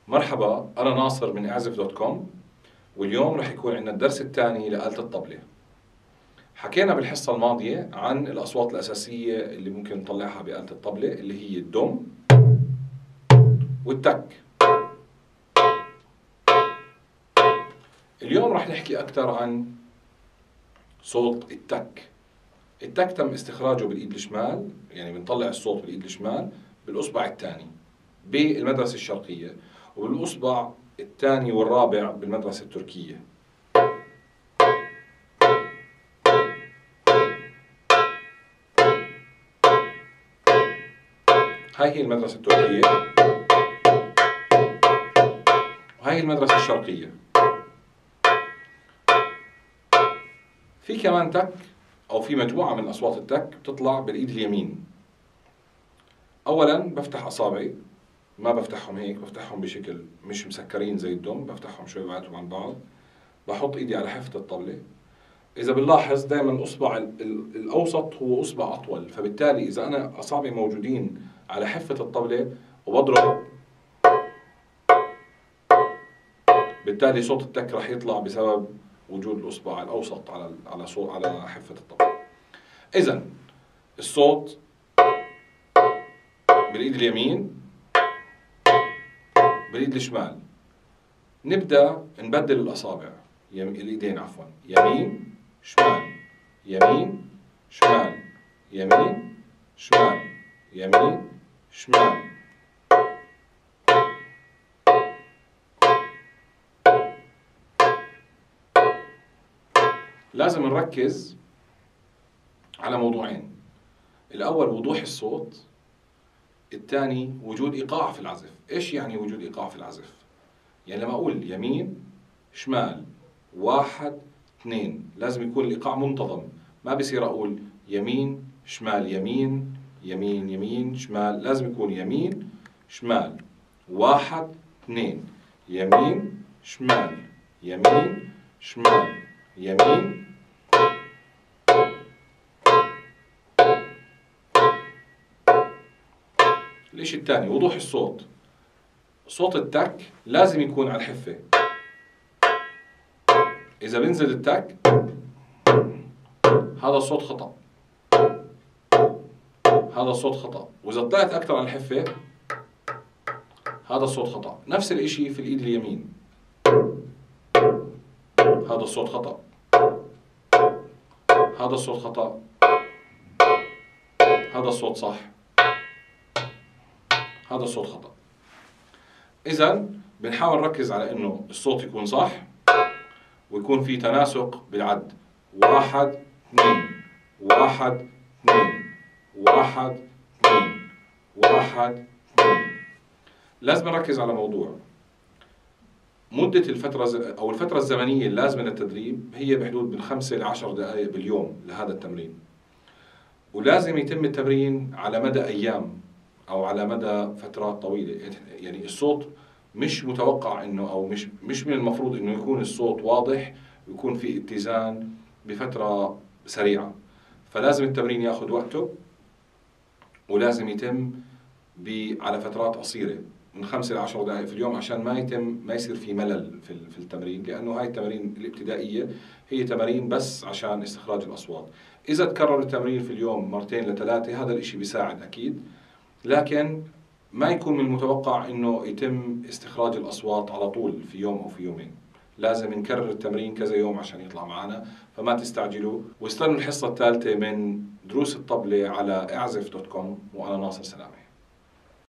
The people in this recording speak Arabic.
مرحبا، أنا ناصر من اعزف دوت كوم، واليوم رح يكون عندنا الدرس الثاني لآلة الطبلة. حكينا بالحصة الماضية عن الأصوات الأساسية اللي ممكن نطلعها بآلة الطبلة، اللي هي الدم والتك. اليوم رح نحكي أكثر عن صوت التك. التك تم استخراجه بالإيد الشمال، يعني بنطلع الصوت بالإيد الشمال بالأصبع الثاني بالمدرسة الشرقية، وبالأصبع الثاني والرابع بالمدرسة التركية. هاي هي المدرسة التركية، وهاي المدرسة الشرقية. في كمان تك، أو في مجموعة من أصوات التك بتطلع بالإيد اليمين. أولاً بفتح أصابعي، ما بفتحهم هيك، بفتحهم بشكل مش مسكرين زي الدم، بفتحهم شوي بعدهم عن بعض. بحط إيدي على حافة الطبلة. إذا بنلاحظ دائما الأصبع الأوسط هو أصبع أطول، فبالتالي إذا أنا أصابعي موجودين على حافة الطبلة وبضرب، بالتالي صوت التك رح يطلع بسبب وجود الأصبع الأوسط على حافة الطبلة. إذا الصوت بالإيد اليمين، بالإيد الشمال. نبدأ نبدل الأصابع، الإيدين عفوا، يمين شمال، يمين شمال، يمين شمال، يمين شمال. لازم نركز على موضوعين: الأول وضوح الصوت، الثاني وجود إيقاع في العزف. إيش يعني وجود إيقاع في العزف؟ يعني لما أقول يمين شمال 1 2 لازم يكون الإيقاع منتظم، ما بصير أقول يمين شمال يمين يمين يمين شمال، لازم يكون يمين شمال 1 2 يمين شمال يمين شمال يمين. الإشي الثاني وضوح الصوت. صوت التك لازم يكون على الحفة. إذا بنزل التك هذا الصوت خطأ، هذا الصوت خطأ. وإذا طلعت أكثر عن الحفة هذا الصوت خطأ. نفس الإشي في الإيد اليمين، هذا الصوت خطأ، هذا الصوت خطأ، هذا الصوت صح، هذا الصوت خطأ. إذا بنحاول نركز على إنه الصوت يكون صح ويكون في تناسق بالعد: 1 2 1 2 1 2 1 2. لازم نركز على موضوع مدة الفترة الزمنية اللازمة للتدريب هي بحدود من 5 إلى 10 دقائق باليوم لهذا التمرين، ولازم يتم التمرين على مدى أيام أو على مدى فترات طويلة. يعني الصوت مش متوقع إنه، أو مش من المفروض إنه يكون الصوت واضح ويكون في اتزان بفترة سريعة. فلازم التمرين ياخذ وقته، ولازم يتم على فترات قصيرة من 5 إلى 10 دقائق في اليوم، عشان ما يصير في ملل في التمرين، لأنه هاي التمارين الابتدائية هي تمارين بس عشان استخراج الأصوات. إذا تكرر التمرين في اليوم 2 ل 3 هذا الإشي بيساعد أكيد، لكن ما يكون من المتوقع إنه يتم استخراج الأصوات على طول في يوم أو في يومين. لازم نكرر التمرين كذا يوم عشان يطلع معنا، فما تستعجلوا. واستنوا الحصة الثالثة من دروس الطبلة على اعزف دوت كوم، وأنا ناصر سلامة.